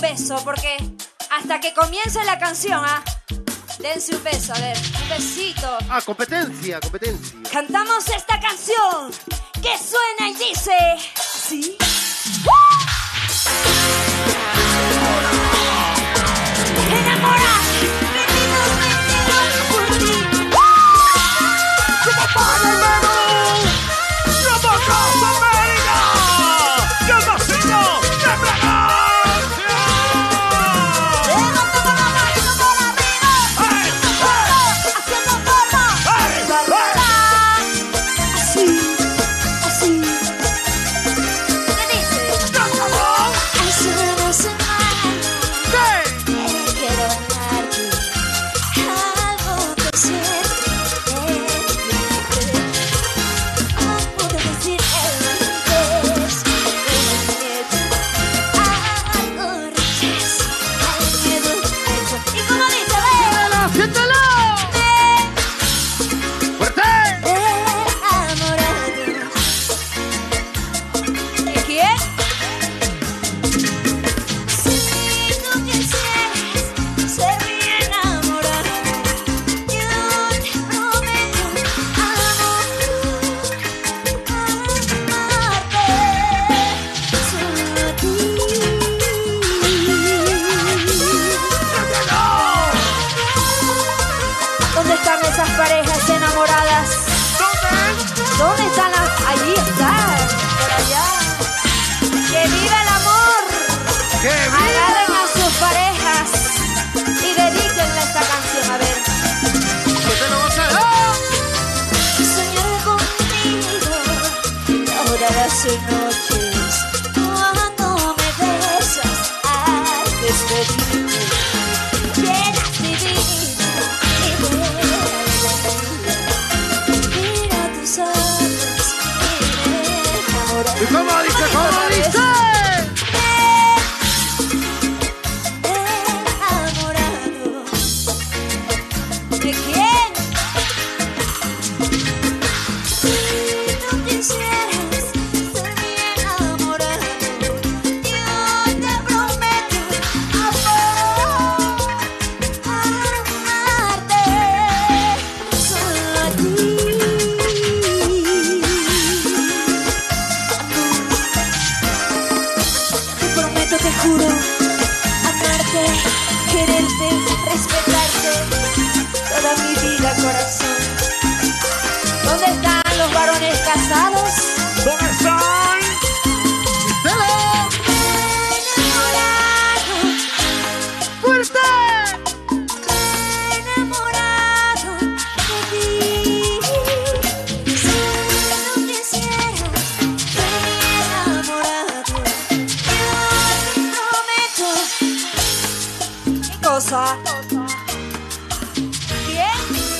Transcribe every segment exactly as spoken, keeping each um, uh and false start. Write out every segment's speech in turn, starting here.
beso, porque hasta que comience la canción, ¿ah? Dense un beso, a ver, un besito. Ah, competencia, competencia. Cantamos esta canción que suena y dice así. Enamora, venimos, venimos por ti. ¡Como para el menú! ¡Como Casa América! ¡Y el vecino de Fragancia! Levanta con la mano por arriba. ¡Hey! Haciendo forma. ¡Hey! Así, así. ¿Qué dice? ¡Cántalo! Hace una semana ¿Qué? quiero darte algo que siempre no puedo decir el antes. Algo rechazo, al miedo eso. Y como dice, ve, ¡Siéntelo! ¡Fuerte! enamorado. ¿De quién? Si tú quisieras ser mi enamorado, yo te prometo amor, amarte solo a ti. ¿Dónde están esas parejas enamoradas? ¿Dónde? ¿Dónde están las? Allí están, por allá. ¡Que viva el amor! ¡Qué Agarren a sus parejas y dedíquenle esta canción, a ver. ¿Qué te lo vas a dar? Soñar contigo todas las noches cuando me besas al despedirme. Llenas mi vida y de alegría. Mira tus ojos y me enamoro. ¿Y cómo dice? ¿Cómo dice? Enamorado. ¿De quién? Si tú quisieras ser mi enamorado, yo te prometo amor, amarte solo a ti. Te prometo, te juro, amarte, quererte, respetarte toda mi vida, corazón. ¿Dónde están los varones casados? ¿Dónde están? Enamorado, ¡Fuerte! enamorado de ti. Si tú quisieras ser mi enamorado, yo te prometo. ¿Qué cosa? ¿Bien?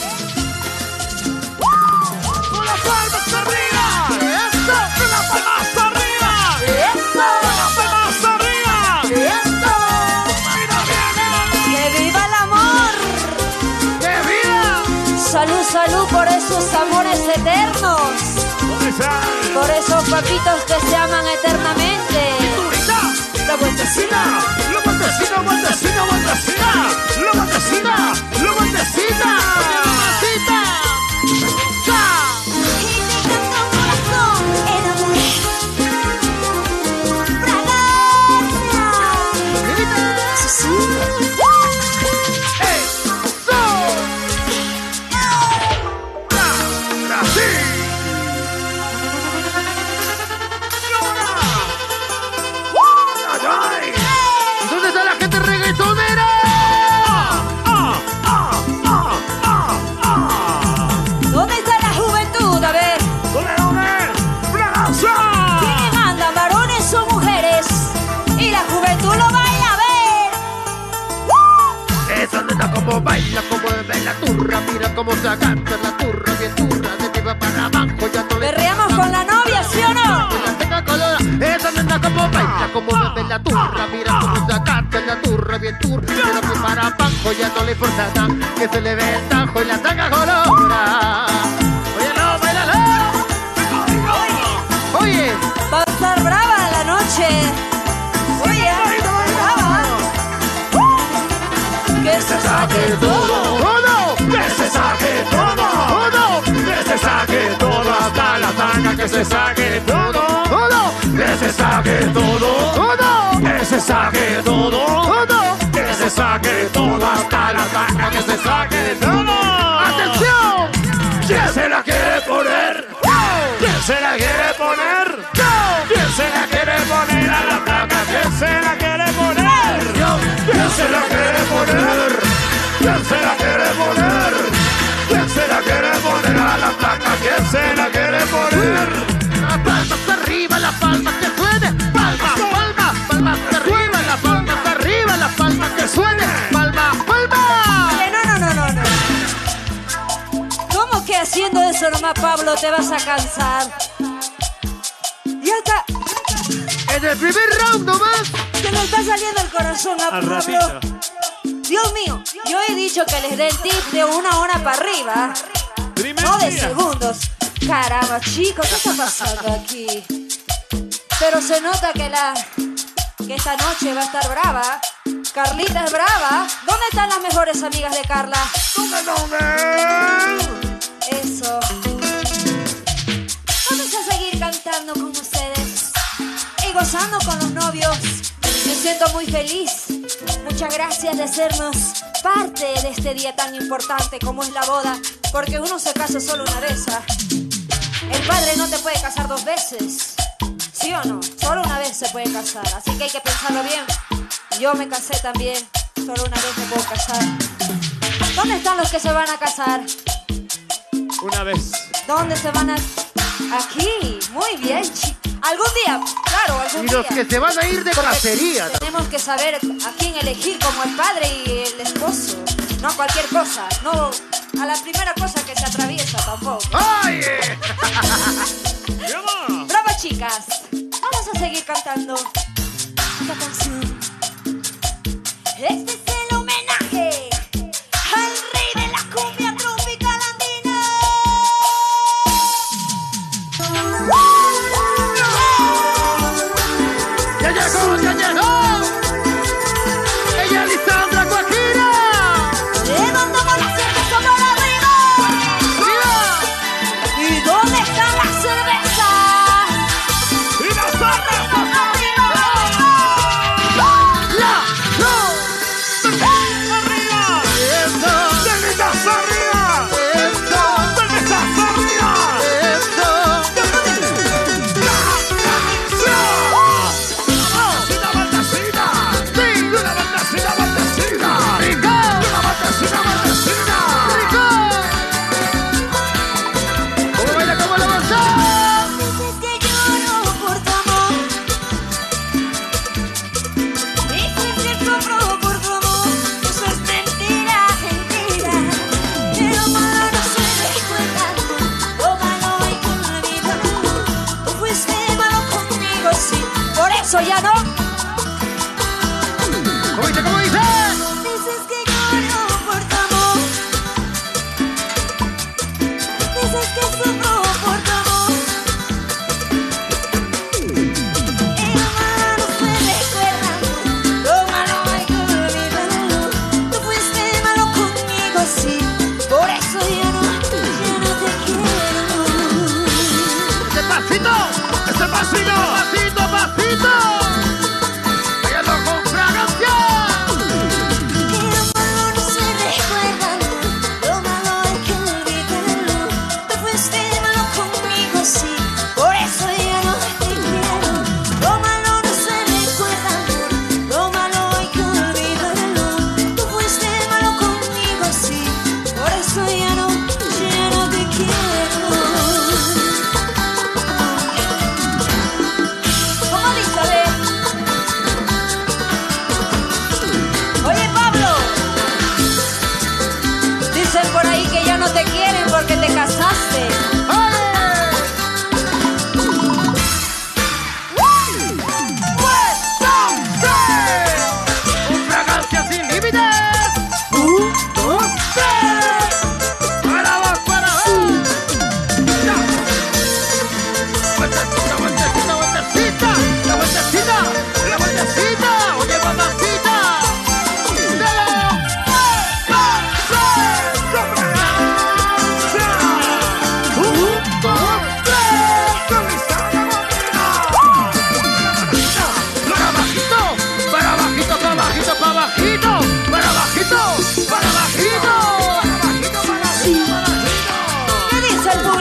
¡Con las palmas arriba! ¡Eso! ¡Con las palmas arriba! ¡Eso! ¡Con las palmas arriba! ¡Eso! ¡Mira bien! ¡Que viva el amor! ¡Qué vida! Salud, salud por esos amores eternos, ¿Dónde están? por esos papitos que se aman eternamente. ¡Turita! La vueltecita. ¡La vueltecita, vueltecita, vueltecita! ¡La vueltecita! ¡La vueltecita! ¡Mamacita! Y te canto corazón enamorado. Fragancia. Sí, sí. ¡Eso! ¡Brasil! ¡Ay, ay! ¿Dónde está la gente reggaetonera? ¡Ah, ah, ah, ah, ah, ah! ¿Dónde está la juventud? A ver, ¿Dónde, dónde? ¡Fragancia! ¿quiénes mandan, varones o mujeres? Y la juventud lo baila, a ver. Esa nena como baila, como bebe la turra. Mira cómo se agacha la turra, bien turra. De arriba para abajo, ya no le Perreamos con la novia, ¿sí o no? que la tenga colorada. Esa nena como baila, como bebe la turra. Mira cómo se agacha la turra, bien turra. Pero que para abajo ya no le importa nada. Que se le ve el tajo y la saca colorada. Oye, no, bailalo. Oye, Va a estar brava la noche. Oye, brava. se saque todo, todo, que se saque todo, todo, que se saque todo, todo. que se saque todo hasta la taca, que se saque todo. ¡Atención! ¿Quién se la quiere poner? ¿Quién se la quiere poner? ¿Quién se la quiere poner a la placa? ¿Quién se la quiere poner? ¿Quién se la quiere poner? ¿Quién se la quiere poner? ¿Quién se la quiere poner a la placa? ¿Quién se la quiere poner? Las palmas arriba, las palmas que suenen. Palmas, palmas, palmas arriba, las palmas arriba, las palmas que suenen. Palmas, palmas. Oye, no, no, no, no, no. ¿Cómo que haciendo eso nomás, Pablo, te vas a cansar? Ya está. En el primer round nomás. Se me está saliendo el corazón a Al Pablo. ratito. Dios mío, yo he dicho que les den tip de una hora para arriba, Primer no de día. segundos. Caramba, chicos, ¿qué está pasando aquí? Pero se nota que la que esta noche va a estar brava. Carlita es brava. ¿Dónde están las mejores amigas de Carla? Eso. Vamos a seguir cantando con ustedes y gozando con los novios. Me siento muy feliz. Muchas gracias de hacernos parte de este día tan importante como es la boda, porque uno se casa solo una vez, ¿ah? El padre no te puede casar dos veces, ¿sí o no? Solo una vez se puede casar, así que hay que pensarlo bien. Yo me casé también, solo una vez me puedo casar. ¿Dónde están los que se van a casar? Una vez. ¿Dónde se van a...? Aquí, muy bien, chicos. Algún día, claro, algún Y los día. que se van a ir de Porque cacería. tenemos que saber a quién elegir como el padre y el esposo. No cualquier cosa, no a la primera cosa que se atraviesa tampoco. ¡Ay! ¡Vamos! ¡Bravo, chicas! Vamos a seguir cantando esta canción. Este es el homenaje al rey de la cumbia tropical andina. ¡Ya llegó, ya llegó! ¡Ella es Lisandra Guajira! Levantamos la cerveza por arriba. ¡Arriba! ¿Y dónde está la cerveza? ¡Y las armas! ¡Arriba! ¡La! ¡No! ¡Arriba! ¡Eso! ¡Cervezas arriba! ¡Eso! ¡Cervezas arriba! ¡Eso! ¡Una baldacina! ¡Sí! ¡Una baldacina, baldacina! ¡Rico! ¡Una baldacina, baldacina! ¡Rico! ¿Cómo baila, cómo lo goza? Dices que lloro por tu amor. Dices que sufro por tu amor. Eso es mentira, mentira. Que lo malo no se recuerda. Lo malo hay que olvidarlo. Tú fuiste malo conmigo, sí. Por eso ya no. ¿Cómo dice, cómo dice? Dices que lloro por tu amor. Dices que sufro por tu amor. Y lo malo no se recuerda. Lo malo hay que olvidarlo. Tú fuiste malo conmigo, sí. Por eso ya no, ya no te quiero. ¡Ese pasito! ¡Ese pasito! ¡Pasito, pasito! ¡Váyalo con fragancia! Y lo malo no se recuerda. Lo malo hay que olvidarlo. Tú fuiste malo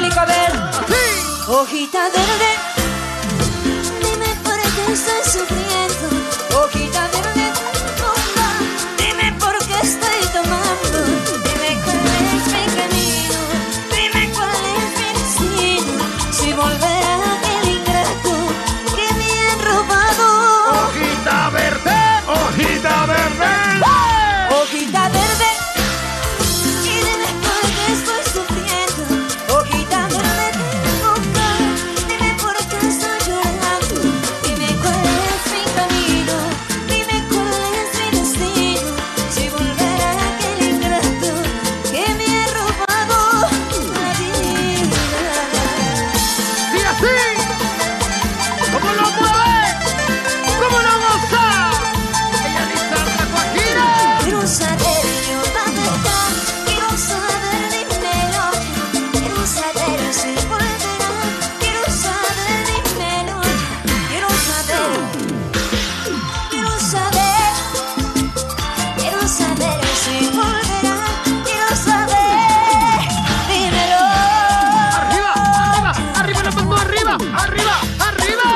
público, a ver. Sí. Hojita verde, dime por qué estoy sufriendo. Hojita verde, hoja, dime por qué estoy tomando. Dime cuál es mi camino, dime cuál es mi destino. Si volverá aquel ingrato que me han robado. Hojita verde. Hojita verde. Hojita verde, y dime por qué estoy sufriendo. Hojita verde, hoja, dime por qué estoy llorando. Dime cuál es mi camino, dime cuál es mi destino. Si volverá aquel ingrato que me ha robado la vida. Y así, ¿cómo lo mueve? ¿Cómo lo goza? Ella Lisandra Guajira. Quiero saber yo la verdad, quiero saber, dímelo. Quiero saber si volverá, quiero saber, dímelo. Quiero saber, quiero saber, quiero saber si volverá, quiero saber, dímelo. Arriba, arriba, arriba, la mano arriba, arriba, arriba.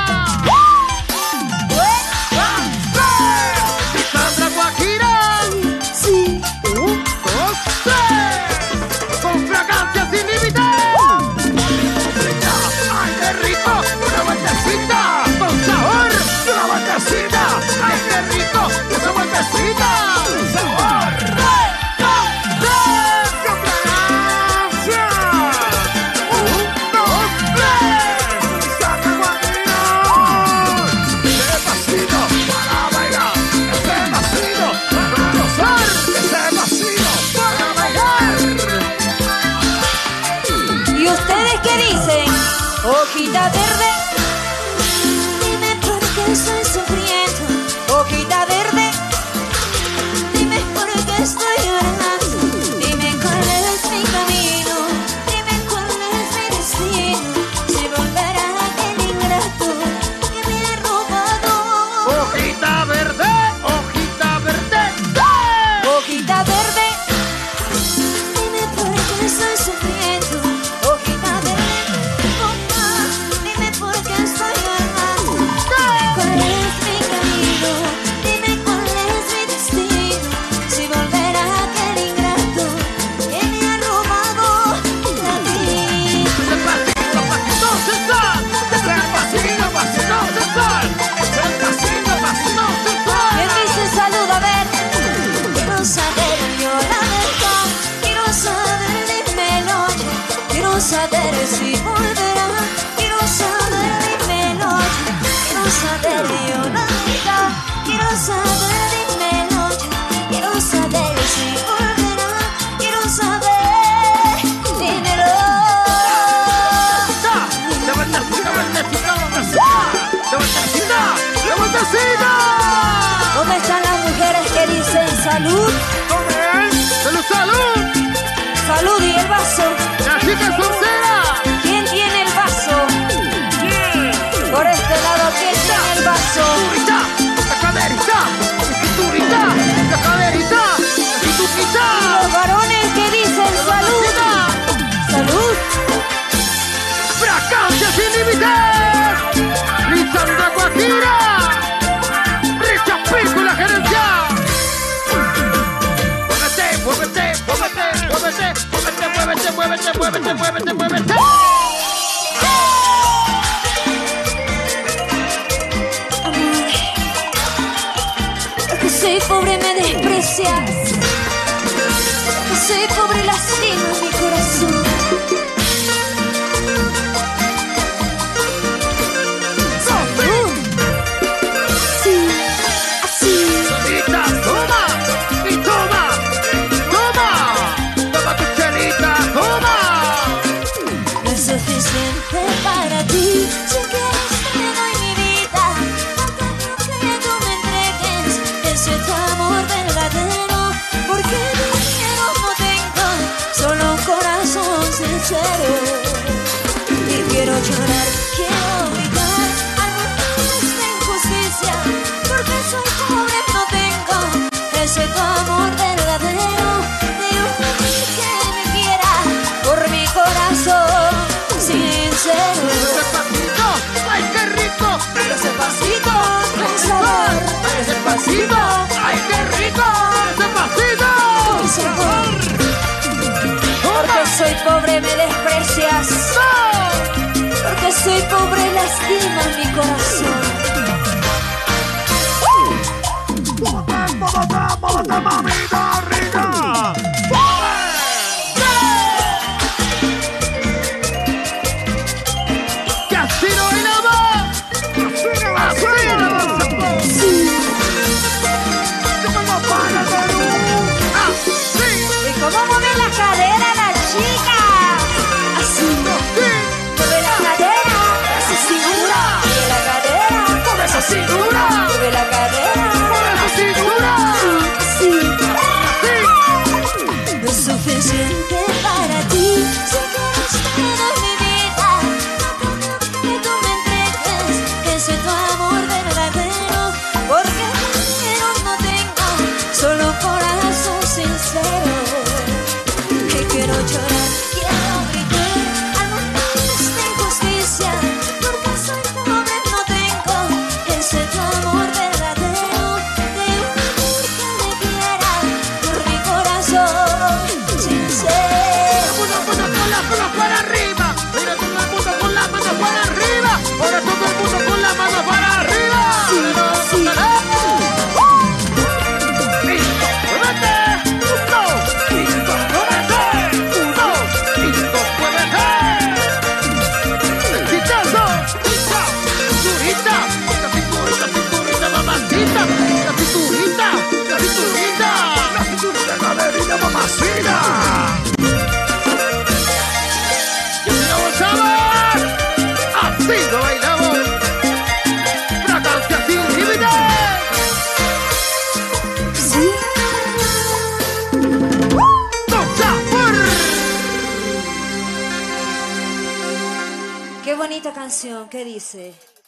Lisandra Guajira. Sí, Un, dos, tres. Con fragancia sin límite. ¡Ay, qué rico! ¡Una vueltecita! ¡Con sabor! ¡Una vueltecita! ¡Ay, qué rico! ¡Esa vueltecita! ¡Sabor! ¡Tres, dos, tres! ¡Con fragancia! Un, dos, tres. ¡Lisandra Guajira! ¡Ese pasito para bailar! ¡Ese pasito para gozar! ¡Ese pasito para bailar! ¿y ustedes qué dicen? Hojita verde, dime por qué estoy sufriendo. Hojita verde, dime por qué estoy llorando. Dime cuál es mi camino, dime cuál es mi destino. Si volverá aquel ingrato que me ha robado. Hojita verde, hojita verde. Hojita verde, dime por qué estoy sufriendo. Hojita verde, hoja, dime por qué estoy llorando. Dime cuál es mi camino, dime cuál es mi destino. Si volverá aquel ingrato que me ha robado la vida. Despacito, pasito, sensual. Despacito, pasito, sensual. Despacito, pasito, sensual. ¿Quién dice salud? A ver. Quiero saber yo la verdad, quiero saber, dímelo ya. Quiero saber si volverá, quiero saber, dímelo ya. Quiero saber yo la verdad, quiero saber, dímelo ya. Quiero saber si volverá, quiero saber, dímelo. La vueltecita, vueltecita, vueltecita. La vueltecita, la vueltecita. ¿Dónde están las mujeres que dicen salud? ¡Salud, salud! Salud y el vaso. ¡La chica soltera! ¿Quién tiene el vaso? Por este lado, ¿quién tiene el vaso? ¡Cinturita! ¡La caderita! ¡La cinturita! ¡La caderita! ¡La cinturita! Los varones que dicen salud. Salud. ¡Fragancia sin límites! ¡Lisandra Guajira! ¡Richa Pico y la gerencia! ¡Muévete, muévete, muévete, muévete! ¡Muévete, muévete, muévete, muévete, muévete, muévete! Amor, porque soy pobre me desprecias. Porque soy pobre lastima mi corazón. Salud. Sí, así. ¡Solita, toma! ¡Y toma! ¡Toma! ¡Toma tu chelita, toma! No es suficiente para ti. Si quieres te doy mi vida. A cambio que tú me entregues ese tu amor verdadero. Porque dinero no tengo, solo un corazón sincero. Y quiero llorar, quiero gritar al mundo esta injusticia. Porque soy pobre, no tengo ese tu amor verdadero. De un hombre que me quiera por mi corazón. pasito. ¡Ay, qué rico! ¡Ese pasito! Porque soy pobre me desprecias. Porque soy pobre lastimas mi corazón. ¡Mamita rica! ¡Que así no bailamos! ¡Así no bailamos! Sí. ¡Yo me lo para, Perú! ¡Así! ¿Y cómo mueve la cadera la chica? Así. Mueve la cadera, esa cintura. Mueve la cadera, con esa cintura. Mueve la cadera, ¡Por esa cintura! sí. No es suficiente para ti. Si quieres todo mi vida, no cambio que tú me entregues. Que sea tu amor verdadero. Porque dinero no tengo, solo corazón sincero. Que quiero llorar, quiero gritar al mundo de esta injusticia. Porque soy pobre, no tengo. Que sea tu amor verdadero. De un amor que me quiera por mi corazón sincero. Todo el mundo con las manos para arriba. Mira todo el mundo con las manos para arriba. Ahora todo el mundo con las manos para arriba. Sí, sí. Listo, muévete. Uno, listo, muévete. Uno, listo, muévete. Exitazo. Cinturita, la cinturita, cinturita, mamacita. La cinturita, la cinturita. ¡La cinturita caderita, mamacita! Y así lo gozamos. Así lo bailamos. Fragancia sin límites. Sí. ¡Con sabor! Qué bonita canción, ¿qué dice?